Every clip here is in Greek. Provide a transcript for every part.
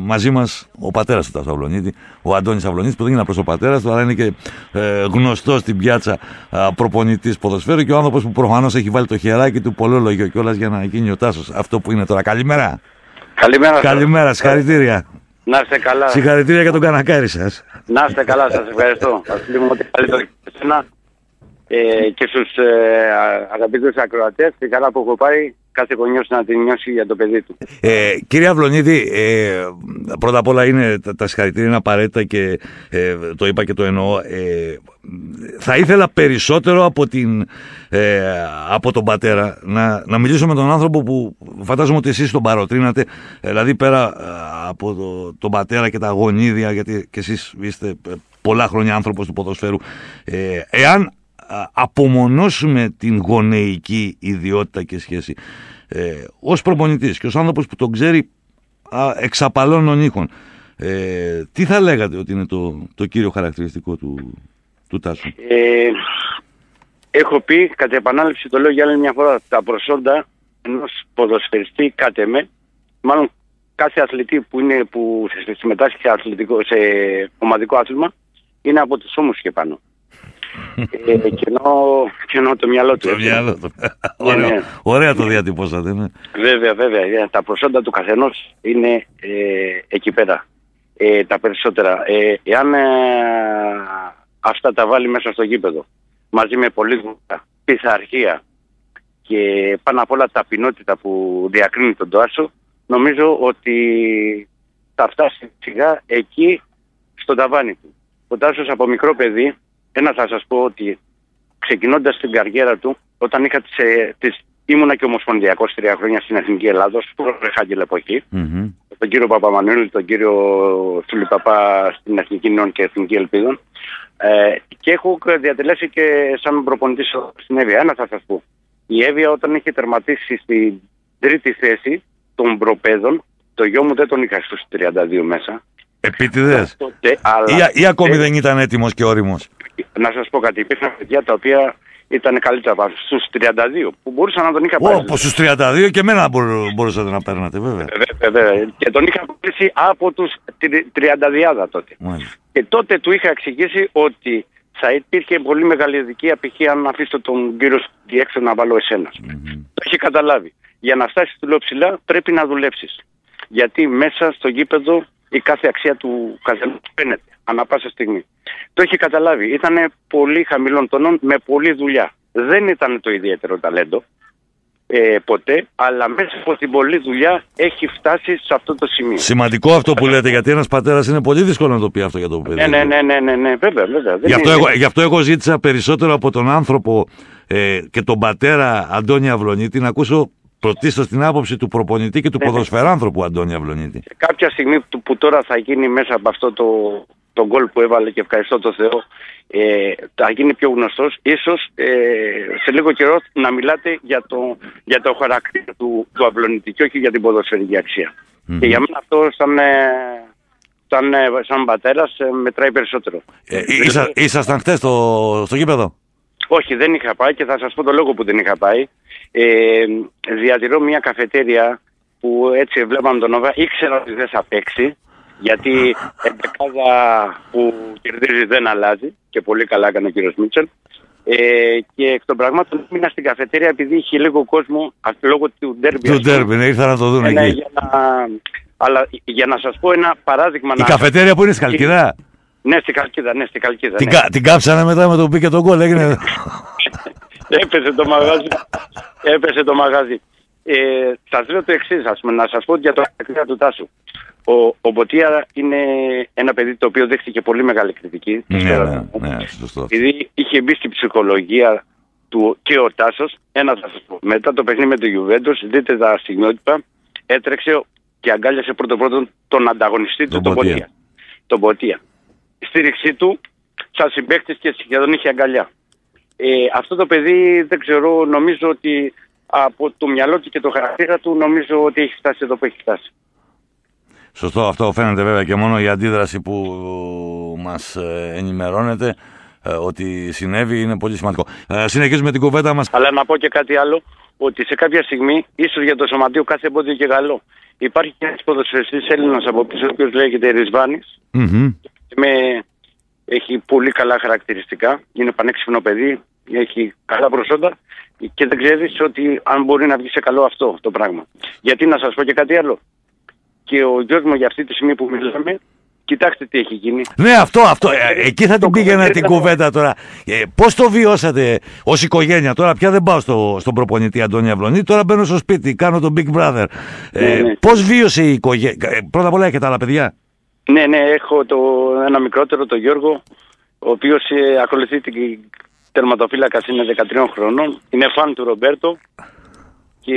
μαζί μας ο πατέρας του Τάσου Αυλονίτη, ο Αντώνης Αυλονίτης, που δεν είναι απλώς ο πατέρας του, αλλά είναι και γνωστός στην πιάτσα προπονητής ποδοσφαίρου και ο άνθρωπος που προφανώς έχει βάλει το χεράκι του πολλόλογιο κιόλας για να γίνει ο Τάσος αυτό που είναι τώρα. Καλημέρα. Καλημέρα, συγχαρητήρια. Να είστε καλά. Συγχαρητήρια για τον κανακάρι σας. Να είστε καλά, σας ευχαριστώ. Σας λέω ότι καλύτερο και εσένα και στους αγαπητούς ακροατές, τη χαρά που έχω πάρει κάθε γονιός να την νιώσει για το παιδί του. Κύριε Αυλονίτη, πρώτα απ' όλα είναι τα συγχαρητήρια είναι απαραίτητα και το είπα και το εννοώ. Θα ήθελα περισσότερο από τον πατέρα να μιλήσω με τον άνθρωπο που φαντάζομαι ότι εσείς τον παροτρύνατε, δηλαδή πέρα από τον πατέρα και τα γονίδια, γιατί και εσείς είστε πολλά χρόνια άνθρωπος του ποδοσφαίρου. Εάν απομονώσουμε την γονεϊκή ιδιότητα και σχέση ως προπονητής και ως άνθρωπος που τον ξέρει εξαπαλώνων ήχων, τι θα λέγατε ότι είναι το κύριο χαρακτηριστικό του Τάσου? Έχω πει, κατ' επανάληψη το λέω για άλλη μια φορά, τα προσόντα ενός ποδοσφαιριστή μάλλον κάθε αθλητή που συμμετάσχει σε ομαδικό άθλημα είναι από τους ώμους και πάνω. Και ενώ το μυαλό του. Ωραία το διατυπώσατε, ναι. Βέβαια. Τα προσόντα του καθενός είναι εκεί πέρα. Τα περισσότερα. Εάν αυτά τα βάλει μέσα στο γήπεδο, μαζί με πολλή δουλειά, πειθαρχία και πάνω απ' όλα ταπεινότητα που διακρίνει τον Τάσο, νομίζω ότι θα φτάσει σιγά εκεί στο ταβάνι του. Ο Τάσος από μικρό παιδί, θα σας πω ότι ξεκινώντας την καριέρα του, όταν ήμουνα και ομοσπονδιακός 3 χρόνια στην Εθνική Ελλάδος, προ-Χάγγελ εποχή, τον κύριο Παπαμανουήλ, τον κύριο Σουλιπαπά στην Εθνική Νέων και Εθνική Ελπίδων, και έχω διατελέσει και σαν προπονητής στην Εύβοια. Θα σας πω, η Εύβοια όταν είχε τερματίσει στην 3η θέση των προπαίδων, το γιο μου δεν τον είχα στους 32 μέσα. Επίτηδες ή ακόμη δεν ήταν έτοιμος και όριμος? Να σας πω κάτι, υπήρχαν παιδιά τα οποία ήταν καλύτερα από στους 32 που μπορούσαν να τον είχα πάρει. Όπως στους 32 και εμένα μπορούσατε να παίρνατε, βέβαια. Βέβαια. Και τον είχα πάρει από τους 32 τότε. Και τότε του είχα εξηγήσει ότι θα υπήρχε πολύ μεγάλη ειδική π.χ. αν αφήσω τον κύριο έξω να βάλω εσένα. Το είχε καταλάβει. Για να φτάσεις του λέω ψηλά πρέπει να δουλέψεις. Γιατί μέσα στο γήπεδο η κάθε αξία του καθενός φαίνεται ανά πάσα στιγμή. Το έχει καταλάβει. Ήταν πολύ χαμηλών τονών με πολλή δουλειά. Δεν ήταν το ιδιαίτερο ταλέντο ποτέ, αλλά μέσα από την πολλή δουλειά έχει φτάσει σε αυτό το σημείο. Σημαντικό αυτό που λέτε, γιατί ένας πατέρας είναι πολύ δύσκολο να το πει αυτό για το παιδί. Ναι, βέβαια. Γι' αυτό εγώ ζήτησα περισσότερο από τον άνθρωπο και τον πατέρα Αντώνη Αυλονίτη να ακούσω πρωτίστως την άποψη του προπονητή και του ποδοσφαιράνθρωπου Αντώνη Αυλονίτη. Κάποια στιγμή που τώρα θα γίνει μέσα από αυτό το γκολ που έβαλε και ευχαριστώ τον Θεό, θα γίνει πιο γνωστός. Ίσως σε λίγο καιρό να μιλάτε για το χαρακτήρα του Αυλονίτη και όχι για την ποδοσφαιρική αξία. Και για μένα αυτό σαν πατέρας μετράει περισσότερο. Ήσασταν χτες στο γήπεδο? Όχι, δεν είχα πάει και θα σας πω το λόγο που δεν είχα πάει. Διατηρώ μια καφετέρια που έτσι βλέπαμε τον Νόβα. Ήξερα ότι δεν θα παίξει, γιατί εντεκάδα που κερδίζει δεν αλλάζει και πολύ καλά έκανε ο κύριος Μίτσελ. Και εκ των πραγμάτων έμεινα στην καφετέρια επειδή είχε λίγο κόσμο λόγω του ντέρμπι. Του ντέρμπι, ναι, ήρθα να το δουν εκεί. Αλλά για να σας πω ένα παράδειγμα. Η καφετέρια που είναι στη Χαλκιδά? Ναι, στη Χαλκίδα. Την κάψανε μετά με το που πήγε τον γκολ, έγινε. Έπεσε το μαγάζι. Σας λέω το εξής, να σας πω για το χαρακτήρα του Τάσου. Ο Μποτία είναι ένα παιδί το οποίο δέχτηκε πολύ μεγάλη κριτική. Ναι, σωστό. Επειδή είχε μπει στην ψυχολογία του και ο Τάσος, θα σας πω. Μετά το παιχνίδι με το Γιουβέντος, δείτε τα στιγμιότυπα, έτρεξε και αγκάλιασε πρώτον τον ανταγωνιστή του, τον Μποτία. Η στήριξή του, σαν συμπαίκτης και σχεδόν είχε αγκαλιά. Αυτό το παιδί δεν ξέρω, νομίζω ότι από το μυαλό του και το χαρακτήρα του νομίζω ότι έχει φτάσει εδώ που έχει φτάσει. Σωστό, αυτό φαίνεται βέβαια και μόνο η αντίδραση που μας ενημερώνεται ότι συνέβη είναι πολύ σημαντικό. Συνεχίζουμε την κουβέντα μας. Αλλά να πω και κάτι άλλο, ότι σε κάποια στιγμή, ίσως για το σωματείο κάθε εμπόδιο και καλό, υπάρχει και ένας ποδοσφαιριστής Έλληνας από πίσω, ο οποίος λέγεται Ρισβάνης. Έχει πολύ καλά χαρακτηριστικά, είναι πανέξυπνο παιδί, έχει καλά προσόντα και δεν ξέρεις ότι αν μπορεί να βγει σε καλό αυτό το πράγμα. Γιατί να σας πω και κάτι άλλο. Και ο γιος μου για αυτή τη στιγμή που μιλάμε, κοιτάξτε τι έχει γίνει. Ναι, αυτό. Εκεί θα την πήγαινα την κουβέντα τώρα. Πώς το βιώσατε ως οικογένεια? Τώρα πια δεν πάω στον προπονητή Αντώνη Αυλωνίτη, τώρα μπαίνω στο σπίτι, κάνω τον Big Brother. Ναι. Πώς βίωσε η οικογένεια? Πρώτα απ' όλα έχετε άλλα παιδιά? Ναι, έχω ένα μικρότερο, τον Γιώργο, ο οποίος ακολουθεί την τερματοφύλακα, είναι 13 χρονών. Είναι φαν του Ρομπέρτο και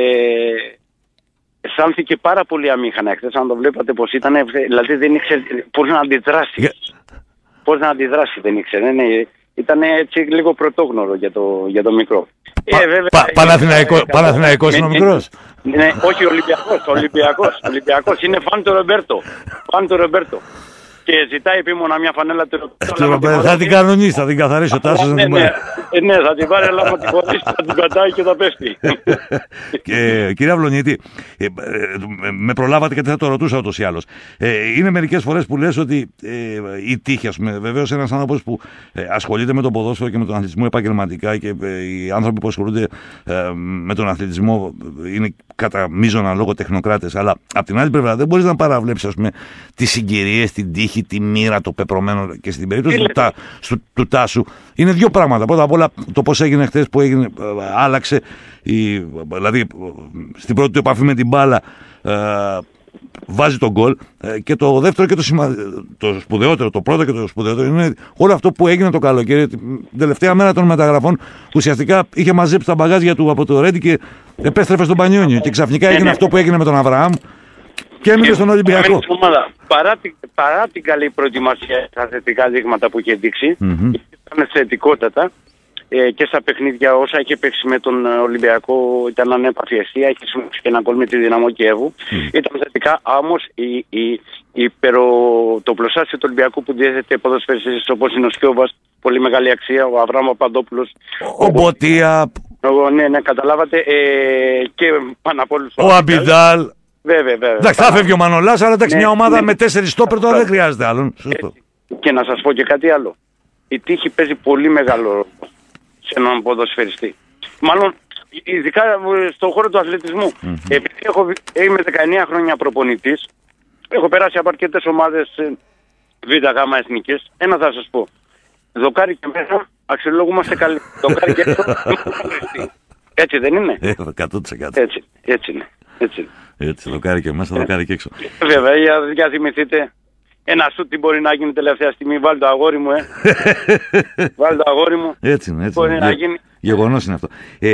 αισθάνθηκε πάρα πολύ αμήχανα χθες. Αν το βλέπατε πως ήταν, δηλαδή δεν ήξερε πώς να αντιδράσει. Πώς να αντιδράσει δεν ήξερε. Ναι, ήταν έτσι λίγο πρωτόγνωρο για το μικρό. Παναθηναϊκός είναι ο μικρός? Ναι, όχι, Ολυμπιακός. Είναι φαν του Ρομπέρτο. Και ζητάει επίμονα μια φανέλα του Ρομπέρτο. Θα την κανονίσει, θα την καθαρίσει ο Τάσος. Ναι, θα την πάρει, αλλά θα την χωρίσει, θα την πετάει και θα πέφτει. Κύριε Αυλωνίτη, με προλάβατε γιατί θα το ρωτούσα ούτως ή άλλως. Είναι μερικές φορές που λες ότι η τύχη, ας πούμε, βεβαίως ένας άνθρωπος που ασχολείται με τον ποδόσφαιρο και με τον αθλητισμό επαγγελματικά, και οι άνθρωποι που ασχολούνται με τον αθλητισμό είναι κατά μείζωνα λόγο τεχνοκράτες, αλλά απ' την άλλη πλευρά δεν μπορείς να παραβλέψεις, ας πούμε, τις συγκυρίες, την τύχη, τη μοίρα, το πεπρωμένο. Και στην περίπτωση του Τάσου είναι δύο πράγματα. Πρώτα απ' όλα το πώς έγινε χθες, που έγινε, άλλαξε, δηλαδή στην πρώτη του επαφή με την μπάλα βάζει τον γκολ, και το δεύτερο και το σπουδαιότερο, το πρώτο και το σπουδαιότερο είναι όλο αυτό που έγινε το καλοκαίρι, την τελευταία μέρα των μεταγραφών, που ουσιαστικά είχε μαζέψει τα μπαγάζια του από το Ρέντι και επέστρεφε στον Πανιόνιο, και ξαφνικά έγινε αυτό που έγινε με τον Αβραάμ και έμεινε στον Ολυμπιακό. Παρά την καλή προετοιμασία, τα θετικά δείγματα που είχε δείξει, ήταν θετικότατα και στα παιχνίδια όσα είχε παίξει με τον Ολυμπιακό, ήταν ανέπαφη αιστεία, είχε συμμετέχει και ένα γκολ με τη Δυναμό Κιέβου. Ήταν θετικά, όμως το πλωσάσιο του Ολυμπιακού που διέθετε ποδοσφαιριστές όπως είναι ο Σκιώβας, πολύ μεγάλη αξία, ο Αβραάμ Παπαδόπουλος, ο Μποτία, ναι, καταλάβατε, και πάνω απ' όλους ο Αμπιντάλ. Βέβαια. Εντάξει, θα φεύγει ο Μανολάς, αλλά εντάξει, μια ομάδα με 4 στόπερ τώρα δεν χρειάζεται άλλον. Και να σας πω και κάτι άλλο. Η τύχη παίζει πολύ μεγάλο ρόλο σε έναν ποδοσφαιριστή. Μάλλον, ειδικά στον χώρο του αθλητισμού. Επειδή είμαι 19 χρόνια προπονητής, έχω περάσει από αρκετές ομάδες Β' εθνικές. Ένα θα σας πω. Δοκάρι και μέσα, αξιολόγούμαστε καλή. Δοκάρι και έξω, έτσι δεν είναι? 100%. Έτσι είναι. Έτσι, δοκάρι και μέσα, δοκάρι και έξω. Βέβαια, για θυμηθείτε, ένα σουτ τι μπορεί να γίνει τελευταία στιγμή. Βάλει το αγόρι μου, Βάλει το αγόρι μου. Έτσι είναι. Μπορεί να γίνει. Γεγονός είναι αυτό.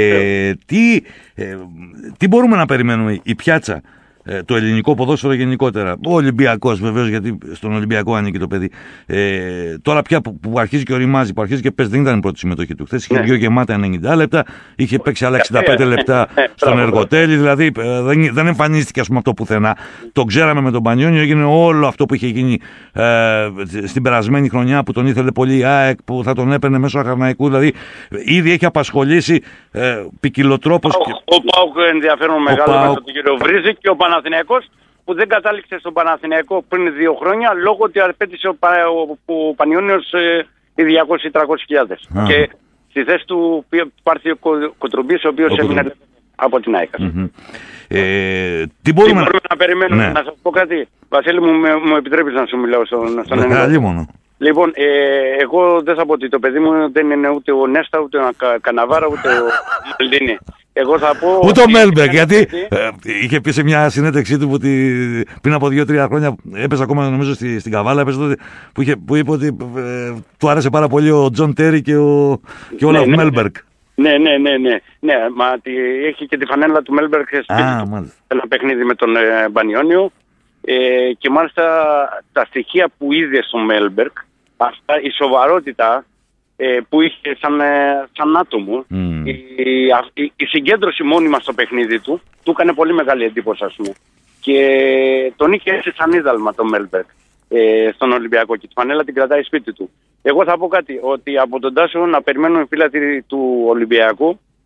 Τι μπορούμε να περιμένουμε, η πιάτσα, το ελληνικό ποδόσφαιρο γενικότερα, ο Ολυμπιακός βεβαίως, γιατί στον Ολυμπιακό ανήκει το παιδί, τώρα πια που αρχίζει και οριμάζει, που αρχίζει και παίζει, δεν ήταν η πρώτη συμμετοχή του χθες, είχε 2 γεμάτα 90 λεπτά, είχε παίξει άλλα 65 λεπτά στον Εργοτέλη, δηλαδή δεν εμφανίστηκε, ας πούμε, αυτό πουθενά. Το ξέραμε με τον Πανιόνιο, έγινε όλο αυτό που είχε γίνει στην περασμένη χρονιά, που τον ήθελε πολύ η ΑΕΚ, που θα τον έπαιρνε μέσω Αχαρναϊκού, δηλαδή ήδη έχει απασχολήσει ποικιλοτρόπως. Ο ΠΑΟΚ ενδιαφέρον μεγάλο με τον κύριο Βρίζη, και ο Παναθηναϊκός που δεν κατάληξε στον Παναθηναϊκό πριν 2 χρόνια λόγω ότι απέτησε ο Πανιόνιος οι 200-300 χιλιάδες. Και στη θέση του υπάρχει ο Κοτρουμπής, ο οποίος έμεινε από την ΑΕΚ. Τι μπορούμε να περιμένουμε? Να σας πω κάτι. Βασίλη μου επιτρέπεις να σου μιλάω στον Ενικό? Λοιπόν, εγώ δεν θα πω ότι το παιδί μου δεν είναι ούτε ο Νέστα, ούτε ο Καναβάρα, ούτε ο Μαλντίνη. Εγώ θα πω... Ούτε ο Μέλμπεργκ, γιατί είχε πει σε μια συνέντευξή του ότι πριν από 2-3 χρόνια έπαιζε ακόμα, νομίζω, στην Καβάλα, έπαιζε τότε, που είπε ότι του άρεσε πάρα πολύ ο Τζον Τέρι και ο Όλαφ Μέλμπεργκ. Ναι, μα έχει και τη φανέλα του Μέλμπεργκ ένα παιχνίδι με τον Μπανιόνιο. Και μάλιστα τα στοιχεία που είδε στο Μέλμπεργκ, η σοβαρότητα που είχε σαν άτομο, η συγκέντρωση μόνιμα στο παιχνίδι του έκανε πολύ μεγάλη εντύπωση, ας πούμε. Και τον είχε έτσι σαν είδαλμα το Μέλμπεργκ στον Ολυμπιακό, και τη φανέλα την κρατάει σπίτι του. Εγώ θα πω κάτι, ότι από τον Τάσο να περιμένουμε φύλατροι του Ολυμπιακού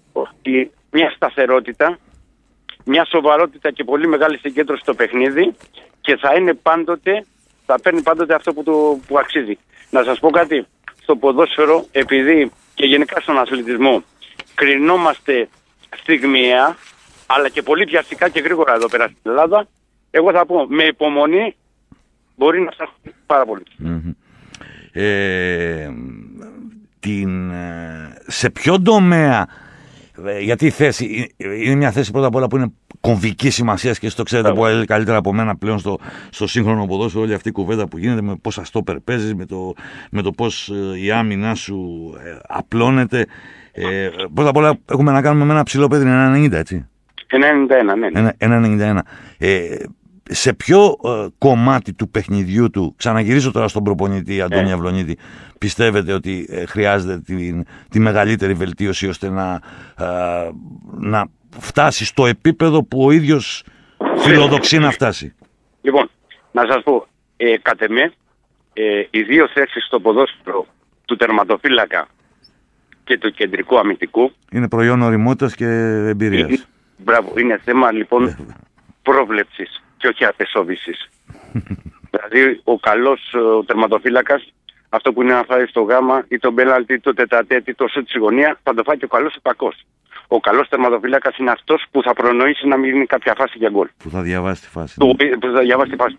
ότι μια σταθερότητα, μια σοβαρότητα και πολύ μεγάλη συγκέντρωση στο παιχνίδι και θα παίρνει πάντοτε αυτό που αξίζει. Να σας πω κάτι, στο ποδόσφαιρο, επειδή και γενικά στον αθλητισμό κρινόμαστε στιγμιαία, αλλά και πολύ βιαστικά και γρήγορα εδώ πέρα στην Ελλάδα, εγώ θα πω με υπομονή μπορεί να φτάσει πάρα πολύ. Σε ποιο τομέα, γιατί η θέση είναι μια θέση πρώτα απ' όλα που είναι κομβική σημασία και το ξέρετε πολύ καλύτερα από μένα πλέον στο σύγχρονο ποδόσφαιρο, όλη αυτή η κουβέντα που γίνεται με πόσα στόπερ παίζεις, με το πώς η άμυνά σου απλώνεται. Πρώτα απ' όλα έχουμε να κάνουμε με ένα ψηλό παιδί, 1,90, έτσι. 1,91, ναι. 1,91. Σε ποιο κομμάτι του παιχνιδιού του, ξαναγυρίζω τώρα στον προπονητή Αντώνη Αυλονίτη, πιστεύετε ότι χρειάζεται τη μεγαλύτερη βελτίωση ώστε να φτάσει στο επίπεδο που ο ίδιος φιλοδοξεί να φτάσει? Λοιπόν, να σας πω, κατ' εμέ, οι δύο θέσεις στο ποδόσφαιρο του τερματοφύλακα και του κεντρικού αμυντικού είναι προϊόν ωριμότητας και εμπειρίας. Μπράβο, είναι θέμα λοιπόν πρόβλεψης και όχι απεσόβησης. Δηλαδή ο καλός τερματοφύλακας, αυτό που είναι να φάει στο γάμα ή το μπέλαλτι ή το τετατέτι, το σουτ στη γωνία, θα το φάει και ο καλός ή κακός. Ο καλός τερματοφύλακας είναι αυτός που θα προνοήσει να μην είναι κάποια φάση για γκολ. Που θα διαβάσει τη φάση. Που θα διαβάσει τη φάση.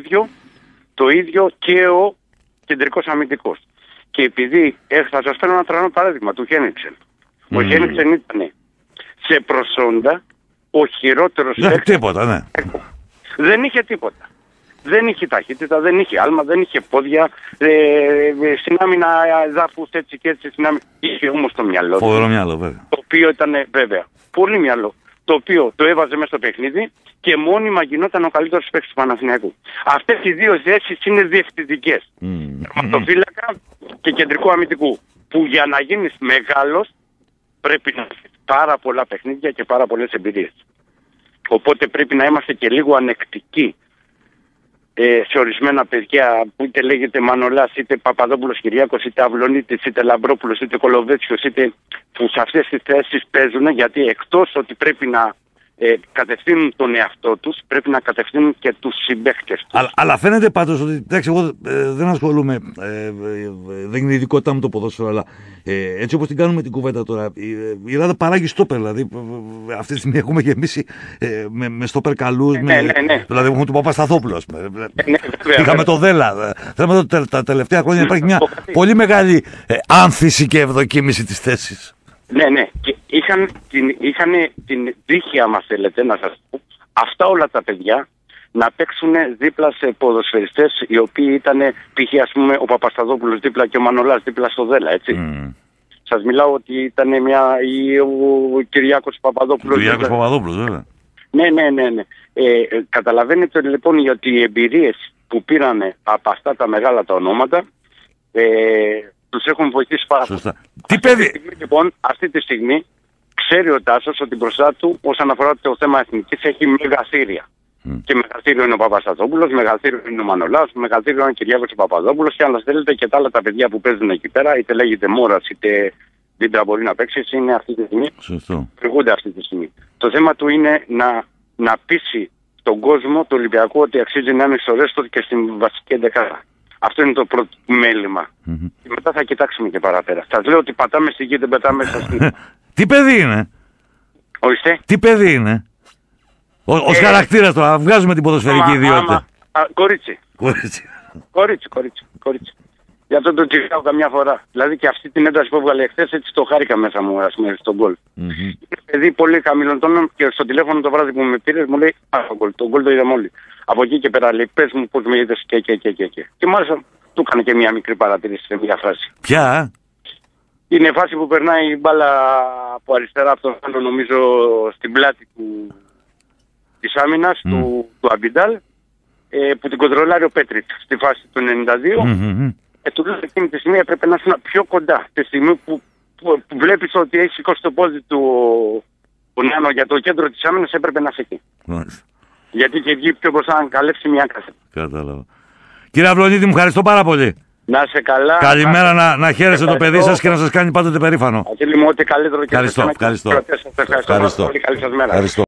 Το ίδιο και ο κεντρικός αμυντικός. Και επειδή θα σας φέρω ένα τρανό παράδειγμα του Χένιξεν. Ο Χένιξεν ήταν σε προσόντα ο χειρότερος τίποτα, ναι. Δεν είχε τίποτα. Δεν είχε ταχύτητα, δεν είχε άλμα, δεν είχε πόδια. Στην άμυνα εδάφους έτσι και έτσι. Είχε όμως το μυαλό. Φοβερό μυαλό, βέβαια. Το οποίο ήταν, βέβαια, πολύ μυαλό. Το οποίο το έβαζε μέσα στο παιχνίδι και μόνιμα γινόταν ο καλύτερος παίκτης του Παναθηναϊκού. Αυτές οι δύο θέσεις είναι διευθυντικές. Τερματοφύλακα και κεντρικού αμυντικού. Που για να γίνεις μεγάλος πρέπει να έχεις πάρα πολλά παιχνίδια και πάρα πολλές εμπειρίες. Οπότε πρέπει να είμαστε και λίγο ανεκτικοί σε ορισμένα παιδιά που είτε λέγεται Μανολάς, είτε Παπαδόπουλος Κυριάκος, είτε Αυλονίτης, είτε Λαμπρόπουλος, είτε Κολοβέτσιος, είτε που σε αυτές τις θέσεις παίζουν, γιατί εκτός ότι πρέπει να κατευθύνουν τον εαυτό τους, πρέπει να κατευθύνουν και τους συμπαίκτες τους. Αλλά φαίνεται πάντως ότι, εντάξει, εγώ δεν ασχολούμαι, δεν είναι η ειδικότητά μου το ποδόσφαιρο, αλλά έτσι όπως την κάνουμε την κουβέντα τώρα, η Ελλάδα παράγει στόπερ, δηλαδή αυτή τη στιγμή έχουμε γεμίσει με στόπερ καλούς, δηλαδή έχουμε τον Παπασταθόπουλο, είχαμε το Δέλα, θέλουμε τα τελευταία χρόνια υπάρχει μια πολύ μεγάλη άνθηση και ευδοκίμηση της θέσης. Ναι. Και είχαν την τύχη, άμα θέλετε να σας πω, αυτά όλα τα παιδιά να παίξουν δίπλα σε ποδοσφαιριστές οι οποίοι ήταν, π.χ. ας πούμε ο Παπασταθόπουλος δίπλα και ο Μανολάς δίπλα στο Δέλα, έτσι. Σας μιλάω ότι ήταν ο Κυριάκος Παπαδόπουλος. Κυριάκος Παπαδόπουλος, βέβαια. Ναι. Καταλαβαίνετε λοιπόν ότι οι εμπειρίες που πήρανε από αυτά τα μεγάλα τα ονόματα τους έχουν βοηθήσει πάρα πολύ. Τι παιδί! Λοιπόν, αυτή τη στιγμή ξέρει ο Τάσος ότι μπροστά του, όσον αφορά το θέμα εθνικής, έχει μεγαθύρια. Και μεγαθύριο είναι ο Παπασταθόπουλος, μεγαθύριο είναι ο Μανολάς, μεγαθύριο είναι ο Κυριάκος Παπαδόπουλος και αν θέλετε και τα άλλα τα παιδιά που παίζουν εκεί πέρα, είτε λέγεται Μόρας, είτε Δίντρα μπορεί να παίξει, είναι αυτή τη στιγμή. Προηγούνται αυτή τη στιγμή. Το θέμα του είναι να πείσει τον κόσμο, το Ολυμπιακό, ότι αξίζει να είναι στο ρέστο και στην βασική εντεκάδα. Αυτό είναι το πρώτο μέλημα. Και μετά θα κοιτάξουμε και παραπέρα. Σας λέω ότι πατάμε στη γη, δεν πετάμε στα σπίτια. Τι παιδί είναι? Ορίστε. Τι παιδί είναι? Ως χαρακτήρας τώρα, βγάζουμε την ποδοσφαιρική ιδιότητα. Κορίτσι. Για αυτό το τσιγάω καμιά φορά. Δηλαδή και αυτή την ένταση που έβγαλε εχθές, έτσι το χάρηκα μέσα μου, ας πούμε, στον γκολ. Είναι παιδί πολύ χαμηλών και στο τηλέφωνο το βράδυ που με πήρες μου λέει το γκολ το είδαμε όλοι. Από εκεί και πέρα λέει πες μου πώς με είδες και. Και μάλιστα του έκανε και μια μικρή παρατήρηση σε μια φράση. Ποια? Είναι φάση που περνάει η μπάλα από αριστερά από τον άλλο, νομίζω στην πλάτη της άμυνας του Αμπιντάλ, που την κοντρολάρει ο Πέτριτ στη φάση του 92. Του λέω εκείνη τη στιγμή έπρεπε να είσαι πιο κοντά. Τη στιγμή που βλέπεις ότι έχει σηκώσει το πόδι του ο Νάνο για το κέντρο της άμυνας, έπρεπε να είσαι εκεί. Γιατί είχε βγει πιο μπροστά να καλέψει μια κάση. Κατάλαβα. Κύριε Αυλονίτη, μου ευχαριστώ πάρα πολύ. Να είσαι καλά. Καλημέρα, να χαίρεστε το παιδί σας και να σας κάνει πάντοτε περήφανο. Βασίλη μου, ό,τι καλύτερο και ευχαριστώ. Ευχαριστώ. Πολύ καλή σας μέρα. Ευχαριστώ.